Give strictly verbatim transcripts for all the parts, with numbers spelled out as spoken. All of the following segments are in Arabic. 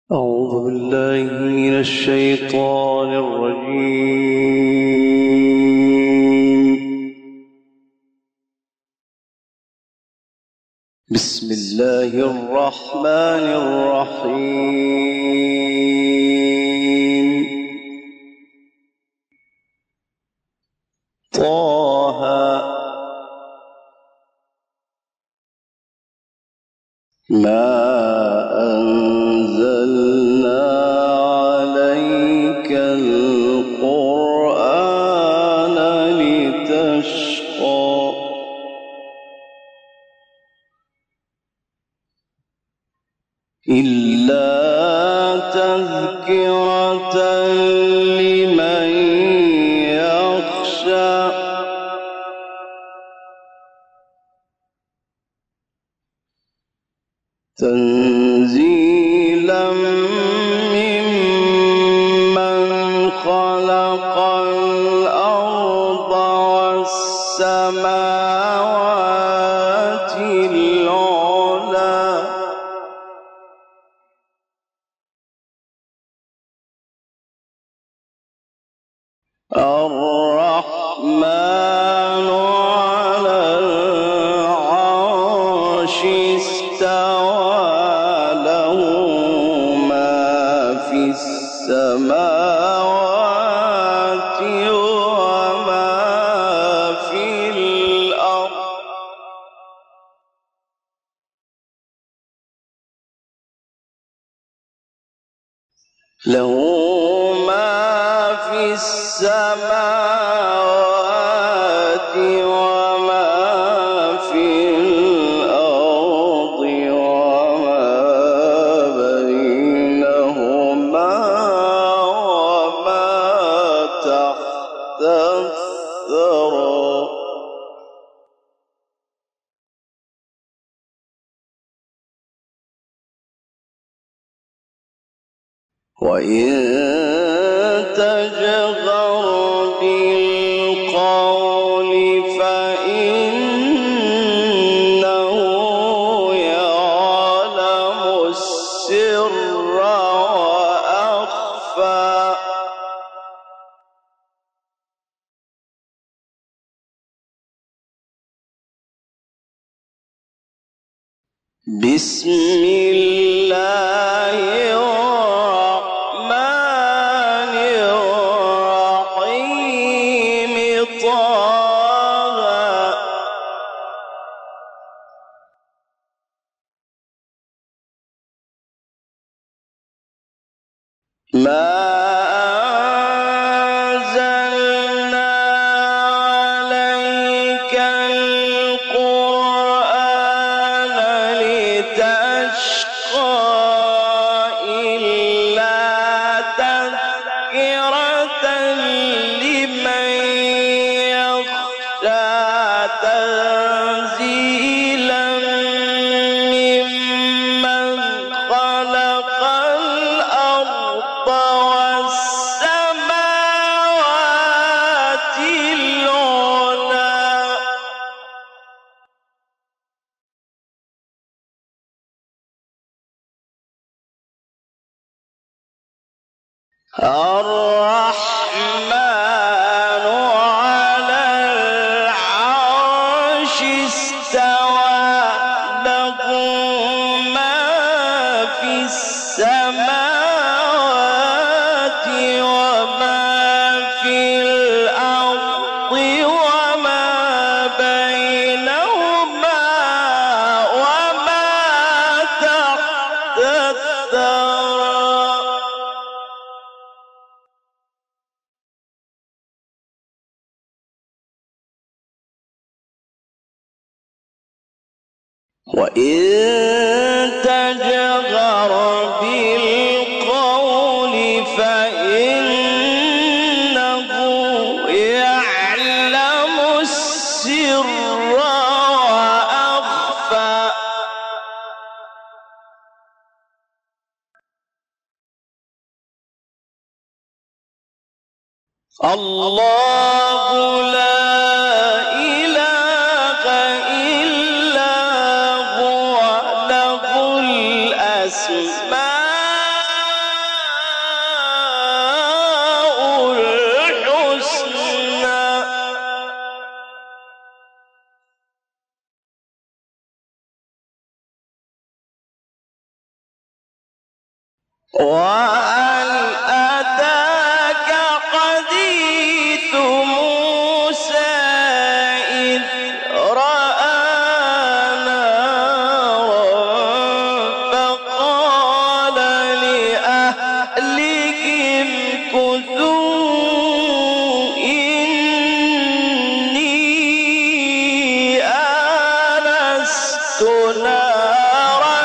أعوذ بالله من الشيطان الرجيم. بسم الله الرحمن الرحيم. طه ما أنزلنا عليك القرآن لتشقى إلا تذكرة لمن يخشى تنزيلا ممن خلق الأرض والسماوات العلى الرحمن على العرش استوى له ما في السماوات وما في الأرض له ما في السماوات وما في الأرض وما بينهما وما تحت الثرى وإن تجهر بالقول فإنه يعلم السر وأخفى بسم الله الرحمن الرحيم طه ما أنزلنا عليك القرآن لتشقى إلا تذكرة لمن يخشى تنزيلا ممن خلق الأرض والسماوات العلى الرحمن على العرش استوى له ما في السماوات وما في الأرض وما بينهما وما تحت الثرى وإن تجهر بالقول فإنه يعلم السر وأخفى الله لا إله إلا هو له الأسماء وهل أتاك حديث موسى إذ رأى نارا فقال لأهلهم كثوا إني آنست نارا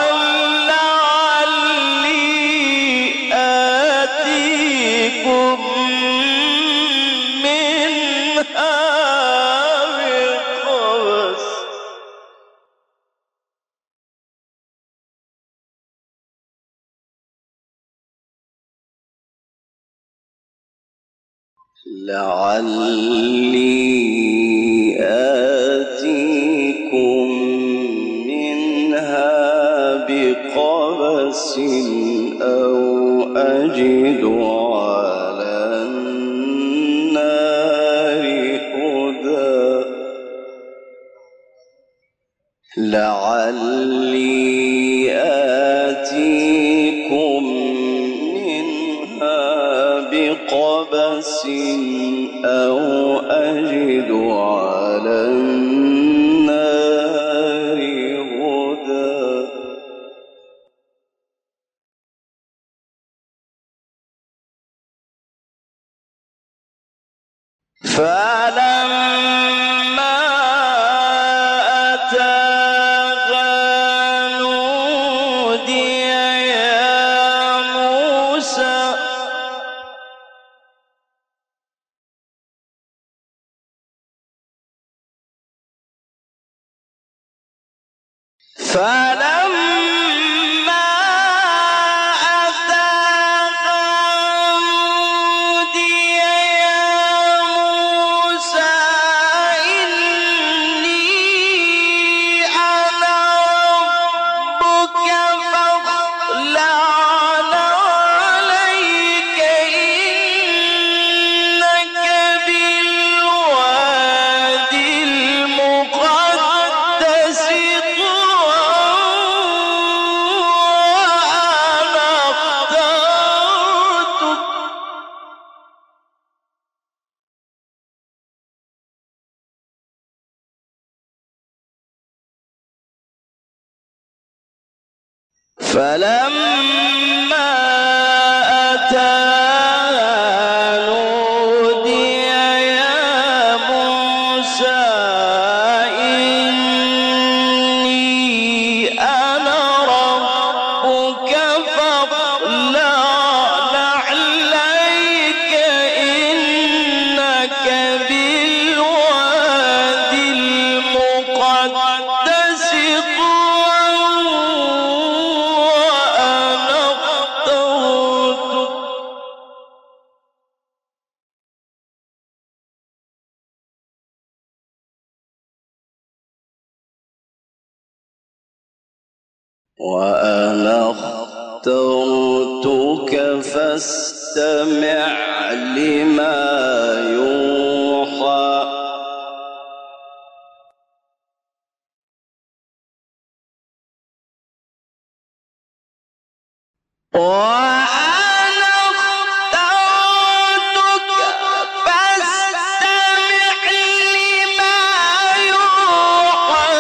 لعلي آتيكم منها بقبس لعلي آتيكم منها بقبس أو أجد على النار هدى لعلي آتيكم منها بقبس أو أجد على النار هدى فلما أتاها نودي يا موسى فلما أتاها نودي يا موسى إني أنا ربك فاخلع عليك إنك بالوادي المقدس طوى وأنا اخترتك فلما أتاها نودي يا موسى إني أنا ربك فاخلع نعليك إنك بالوادي المقدس طوى وأنا اخترتك وأنا اخترتك فاستمع لما يوحى وأنا اخترتك فاستمع لما يوحى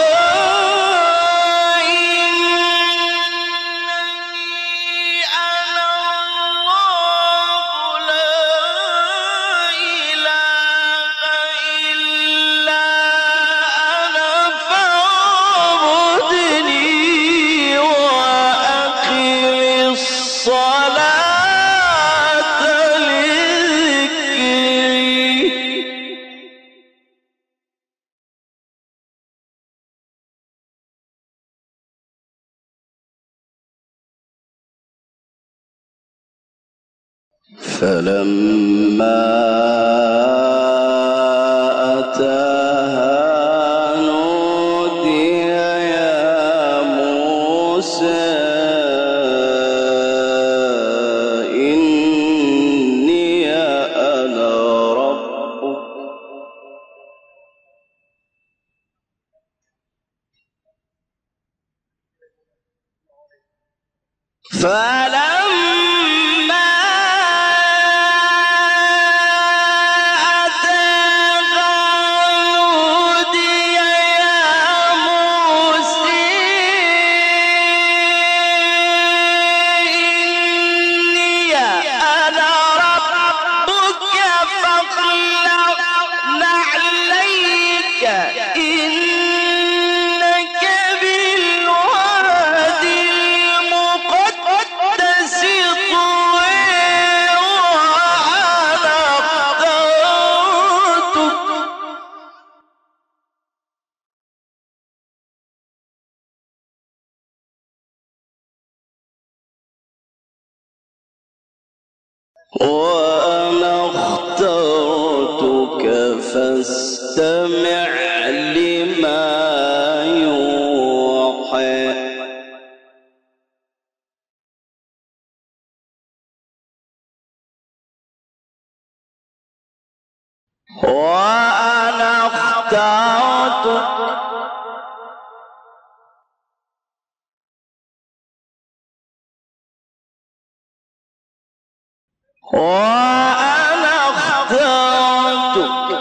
إنني أنا الله لا إله إلا أنا فاعبدني وأقم الصلاة لذكري فلما أتاها نودي يا موسى إني أنا ربك فلما وأنا اخترتك فاستمع لما يوحى وأنا اخترتك وأنا اخترتك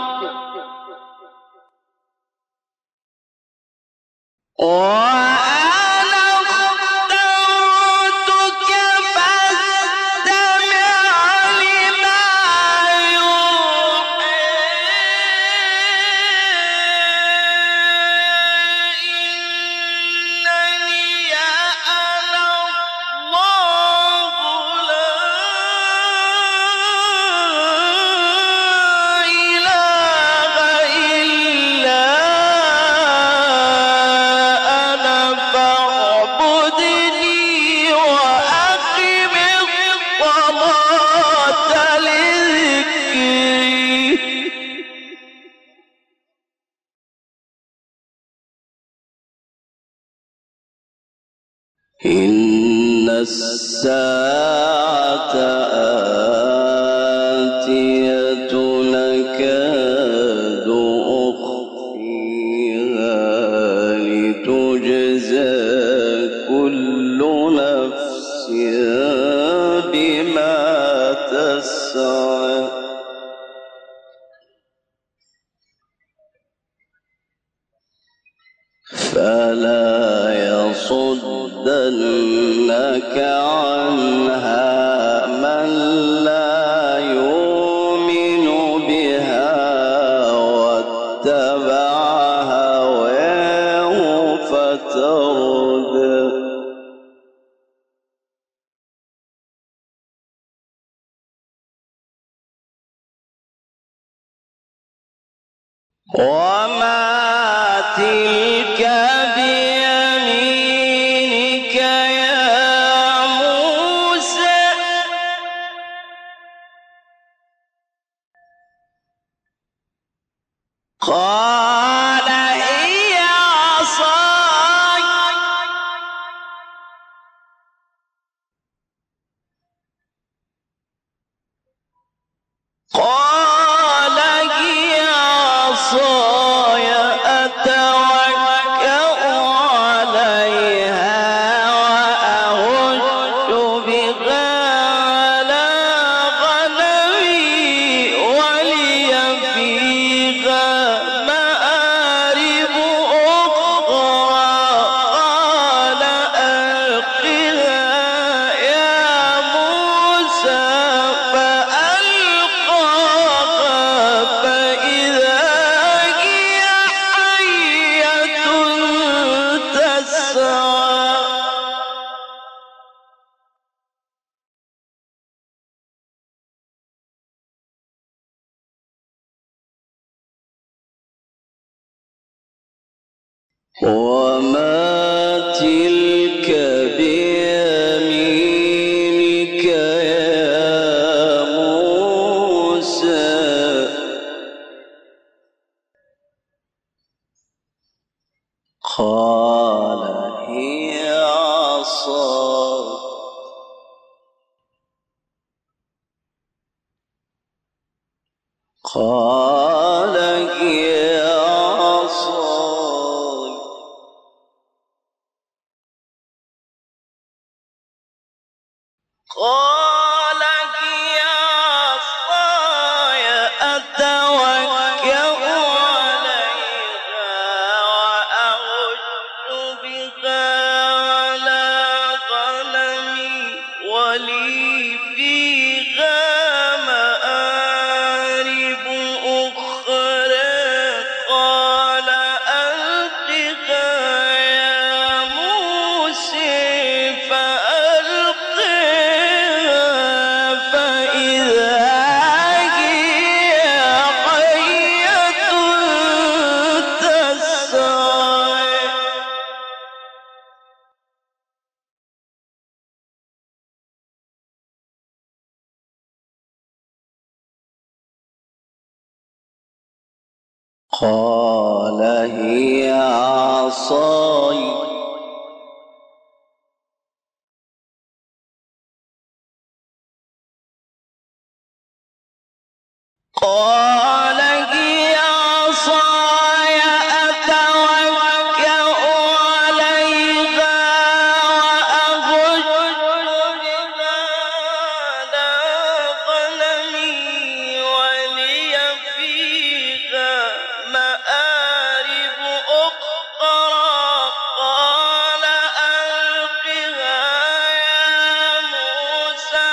وأنا اخترتك فاستمع لما يوحى إنني أنا الله لا إله إلا أنا فاعبدني وأقم الصلاة لذكري إن الساعة آتية نكاد أخفيها لتجزى كل نفس بما تسعى فلا يصدنك عنها من لا يؤمن بها واتبع هواه فتردى وما تلك بيمينك يا موسى قال هي عصاي قال هي عصاي أتوكأ عليها وأهش بها على غنمي ولي فيها مآرب أخرى قال ألقها يا موسى فألقاها فإذا هي حية تسعى وما تلك بيمينك يا موسى قال هي عصاي قال هي عصاي قال هي عصاي أتوكأ عليها وأهش بها على غنمي ولي فيها مآرب أخرى قال ألقها يا موسى فألقها فإذا هي حية تسعى قال هي عصاي قال هي عصاي أتوكأ عليها وأهش بها على غنمي ولي فيها مآرب أخرى قال ألقها يا موسى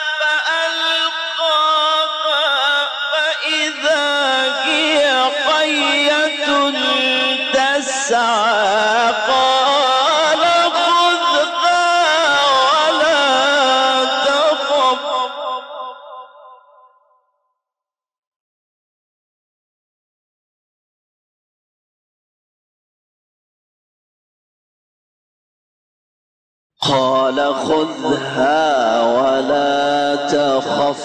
فألقاها فإذا هي حية تسعى قال خذها ولا تخف قال خذها ولا تخف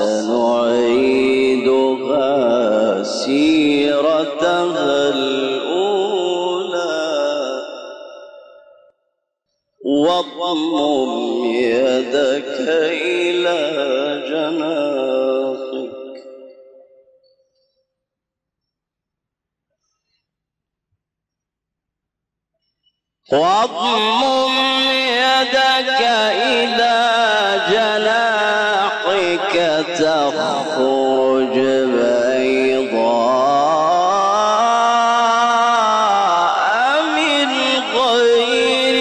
سنعيدها سيرتها الأولى واضمم يدك إلى جناحك واضمم يدك إلى جناحك تخرج بيضاء من غير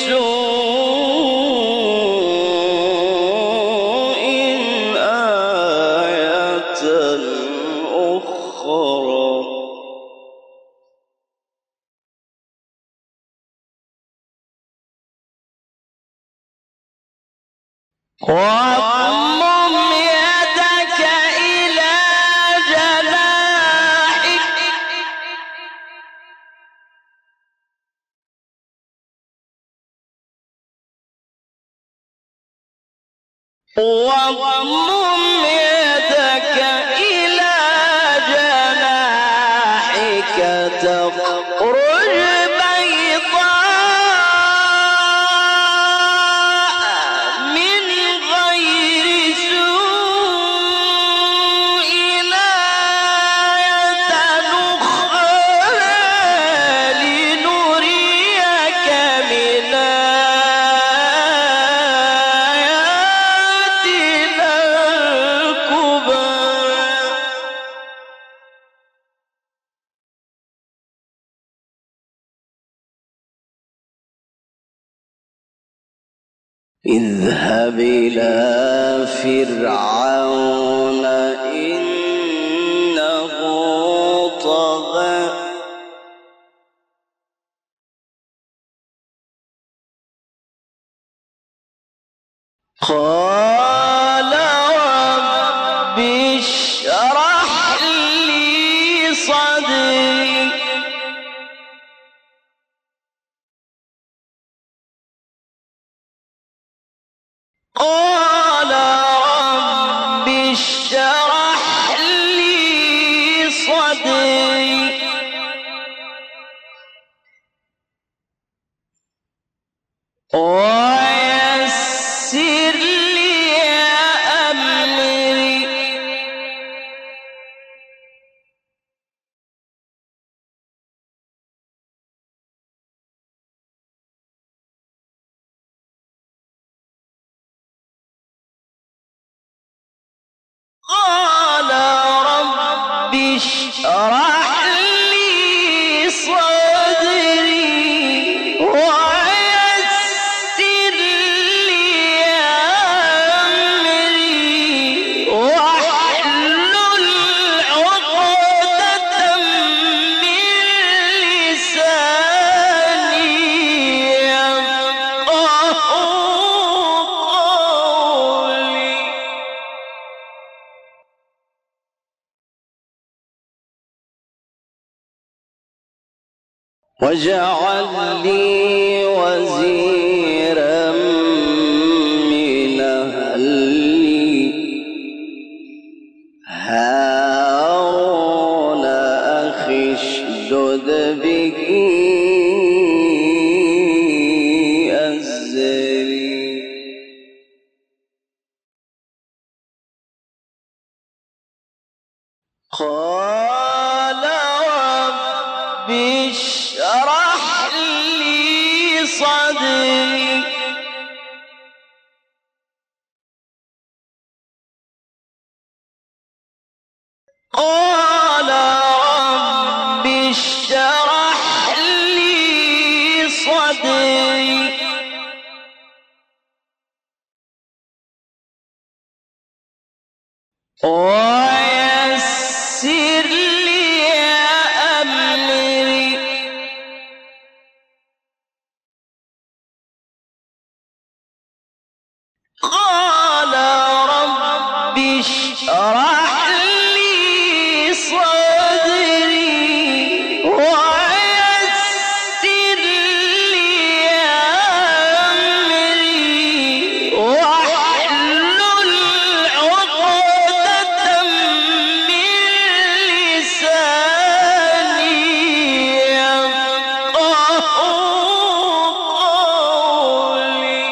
سوء آية أخرى واضمم يدك إلى جناحك واضمم يدك إلى جناحك تخرج اذهب إلى فرعون إنه طغى قال رب اشرح لي صدري قال رب اشرح لي صدري ويسر لي أمري قال رب اشرح لي صدري ويسر لي أمري واحلل عقدة من لساني يفقهوا قولي واجعل لي وزيرا من أهلي هارون أخي أزري قال رب اشرح لي صدري قال رب اشرح لي صدري ويسر لي أمري قال رب اشرح لي صدري ويسر لي أمري واحلل عقدة من لساني يفقهوا قولي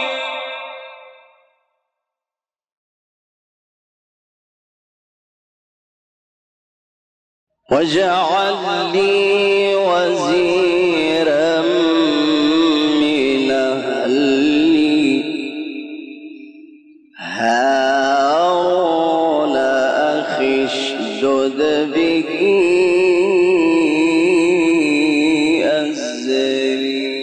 واجعل لي وزيرا من أهلي هارون أخي اشدد به أزري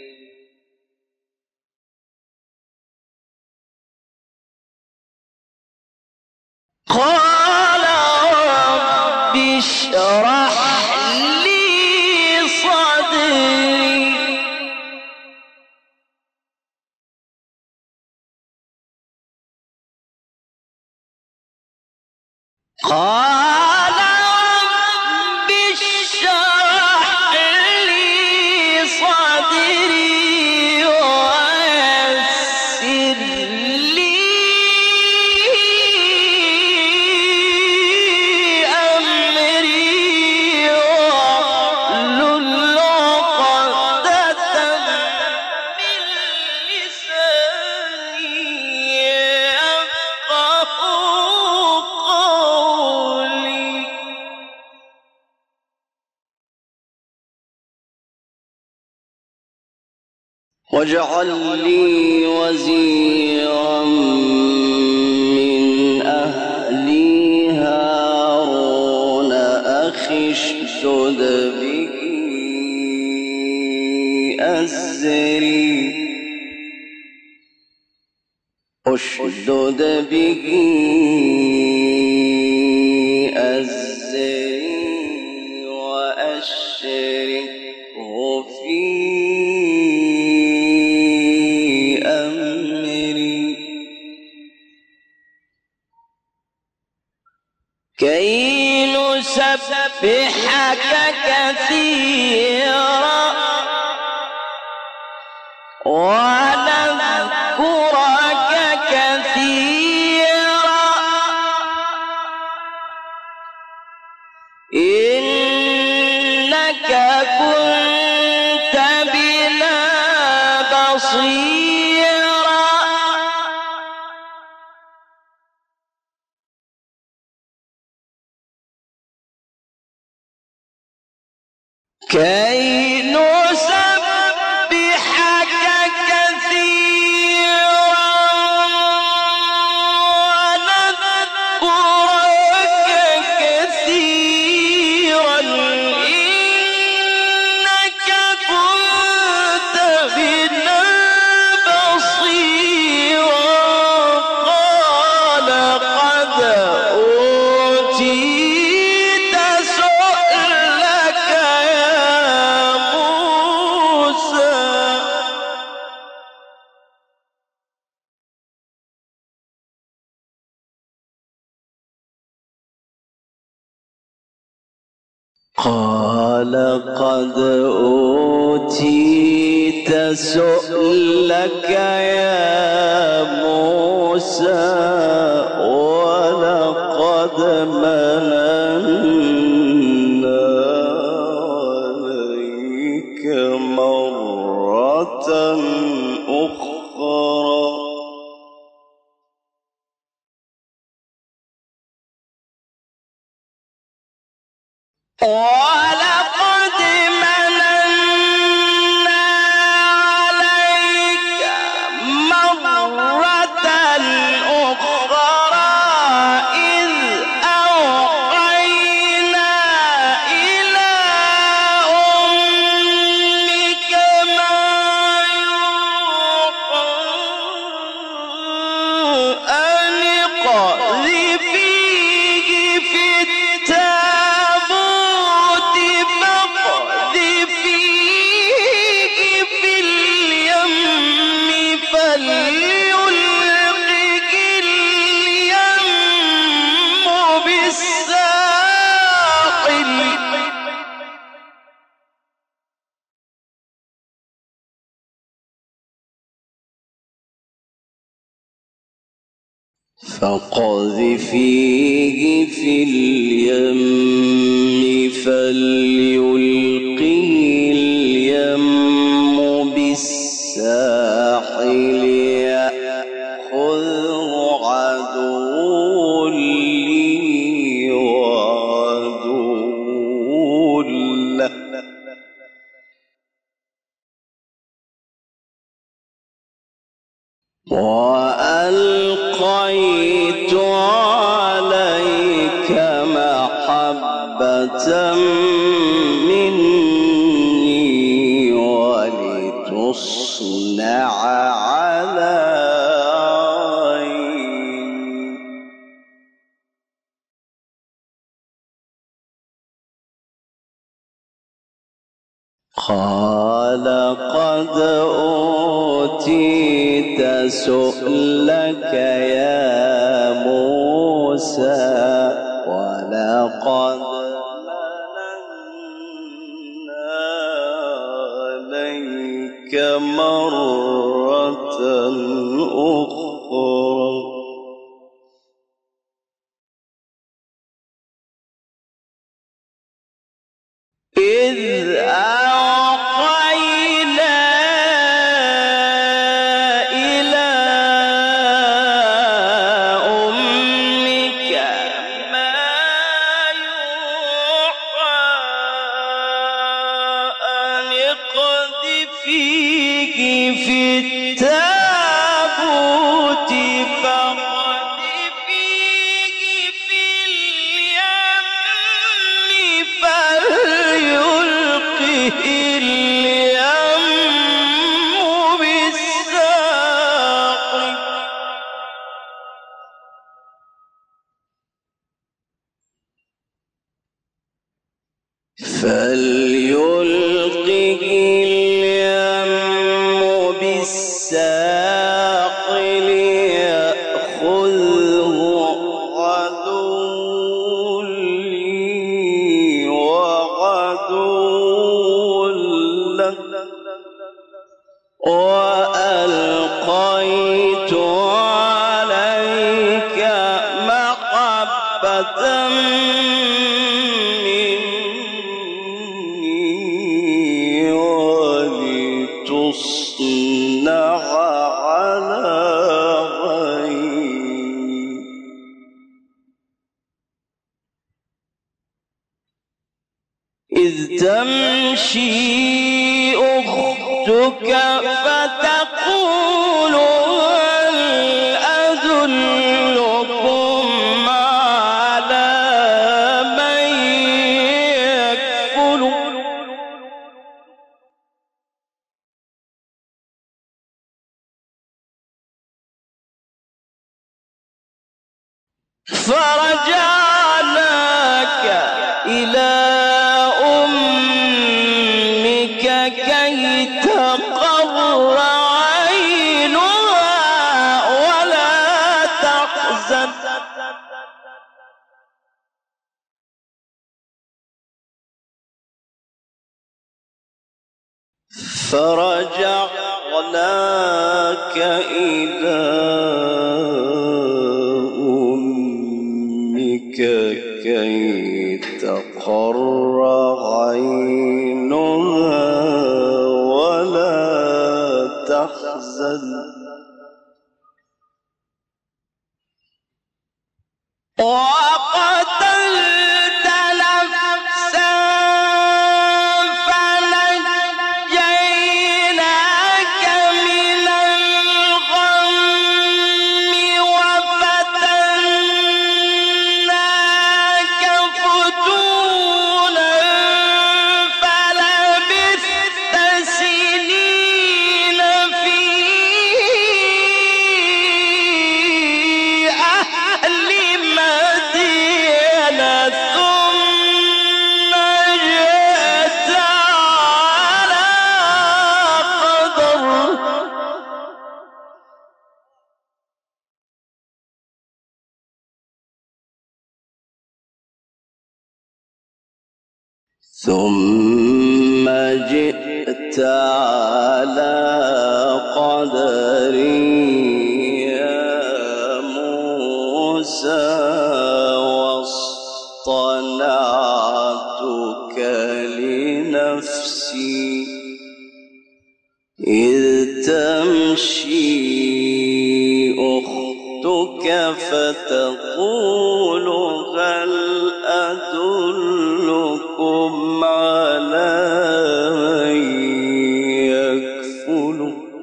قال رب اشرح لي صدري قال رب اشرح لي صدري ويسر لي أمري واحلل عقدة من لساني يفقهوا قولي واجعل لي وزيرا من أهلي هارون أخي اشدد به أزري اشدد به أزري وأشركه في أمري كي نسبحك كثيرا ونذكرك كثيرا إنك كنت بنا بصيرا كي نسبحك كثيرا ونذكرك كثيرا إنك كنت بنا بصيرا قال قد أوتيت سؤلك يا موسى قال قد أوتيت سؤلك يا موسى ولقد مننا عليك مرة أخرى أخرى. ولقد مننا عليك مرة أخرى إذ أوحينا إلى أمك ما يوحى أن اقذفيه في التابوت فاقذفيه في اليم فليلقه اليم بالساحل فاقذفيه في اليم فليلقه اليم بالساحل يأخذه عدو لي وعدو له وألقيت عليك محبة مني ولتصنع على عيني. قال قد أوتيت سؤلك يا موسى ولقد مننا عليك مرة أخرى إذ أوحينا إلى أمك ما يوحى أن اقذفيه في التابوت فاقذفيه في اليم فليلقه اليم بالساحل فليلقه اليم بالساحل يأخذه عدو لي وعدو له وألقيت عليك محبة مني ولتصنع على عيني. إذ تمشي أختك فتقول هل أدلكم على من يكفل فرجعناك إلى أمك كي تقر عينها ولا تحزن فرجعناك إلى أمك كي تقر عينها ولا تحزن وقتلت نفسا فنجيناك من الغم وفتناك فتونا فلبثت سنين في أهل مدينة ثم جئت على قدر ثم جئت على قدري يا موسى واصطنعتك لنفسي إذ تمشي أختك فتقول هل أدلكم على من يكفل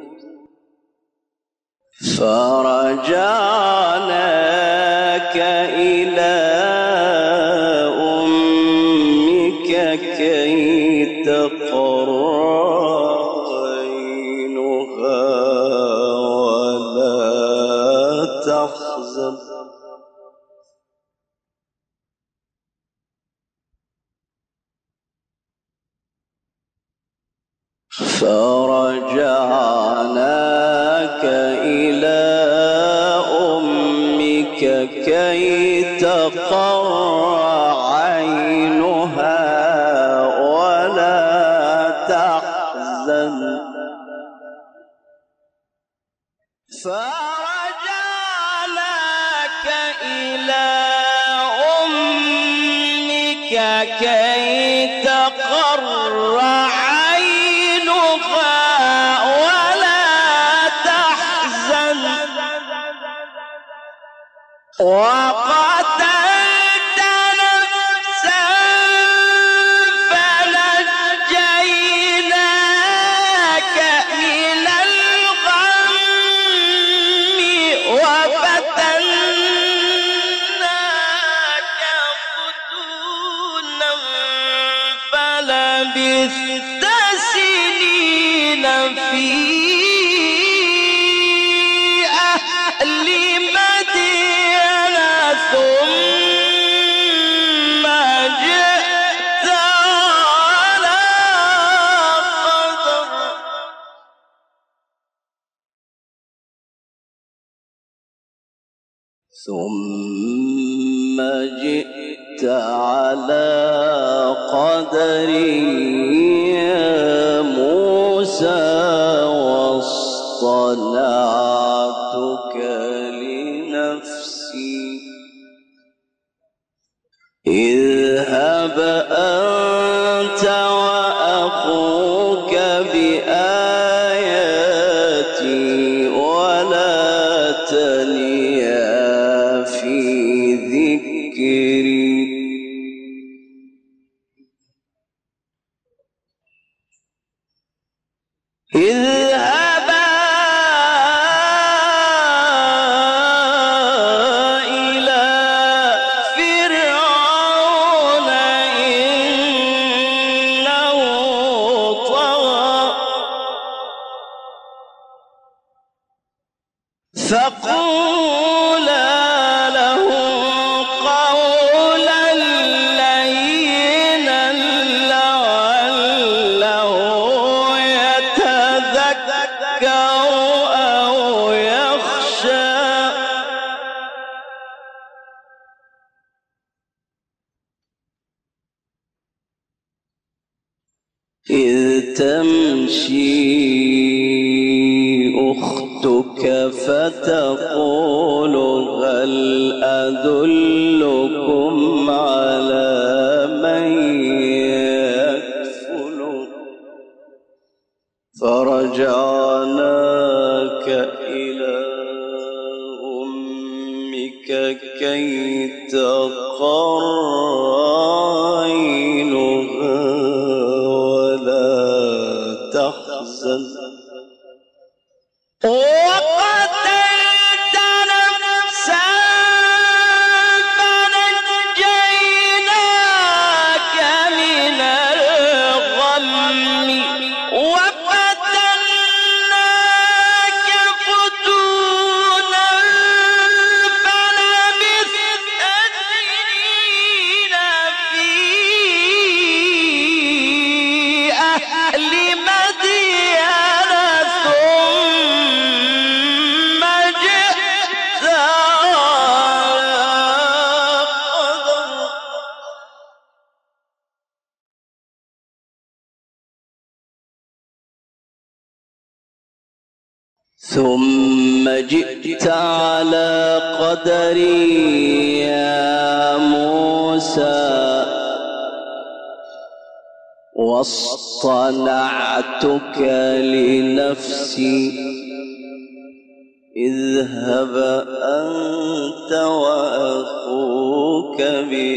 فرجعناك إلى أمك كي تقر عينها ولا تحزن فرجعناك إلى أمك كي تقر عينها ولا تحزن فرجعناك إلى أمك كي تقر عينها ولا تحزن وقتلت نفسا فنجيناك من الغم وفتناك فتونا فلبثت سنين في أهل مدينة ثم جئت على قدر ثم جئت على قدري يا موسى واصطنعتك لنفسي اذهب أنت وأخوك بآياتي ولا تنيا في ذكري اذهبا إلى فرعون إنه طغى فقولا له قولا لينا لعله يتذكر أو يخشى إذ تمشي أختك فتقول هل أدلكم على من يكفل فرجعناك إلى أمك كي تقر عينها ولا تحزن وقتلت نفسا فنجيناك من الغم وفتناك فتونا فلبثت سنين في أهل مدين ثم جئت ثم جئت على قدري يا موسى واصطنعتك لنفسي اذهب أنت وأخوك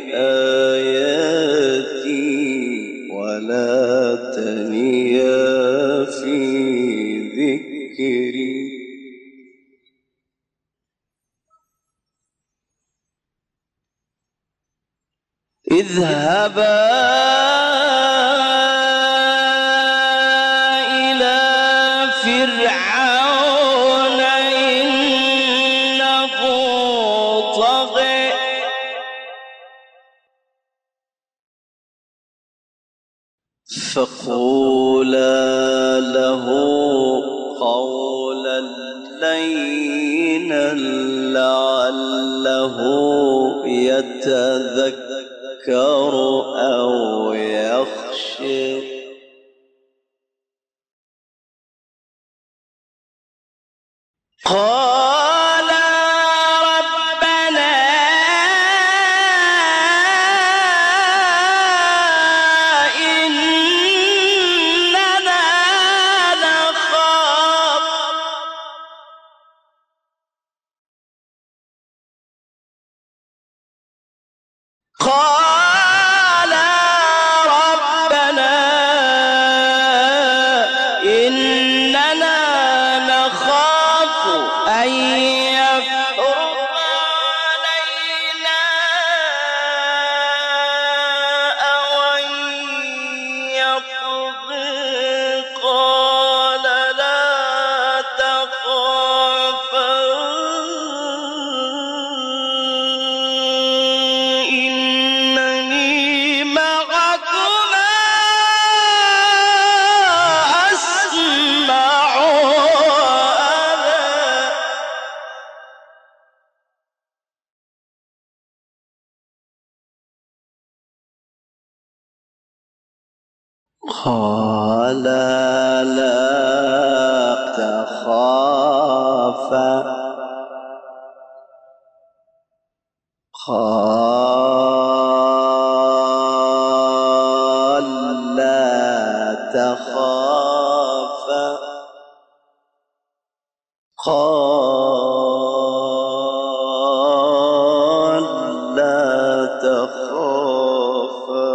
بآياتي ولا تنيا في ذكري اذهبا إلى فرعون إنه طغى فقولا له قولا لينا لعله يتذكر أو يخشى قال ربنا إننا نخاف قال ربنا إننا نخاف أن يفرط علينا أو أن يطغى قال لا تخافا إنني معكما أسمع وأرى قال لا تخافا قال لا تخافا قال لا تخافا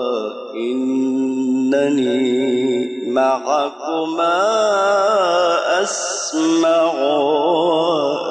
إنني معكما أسمع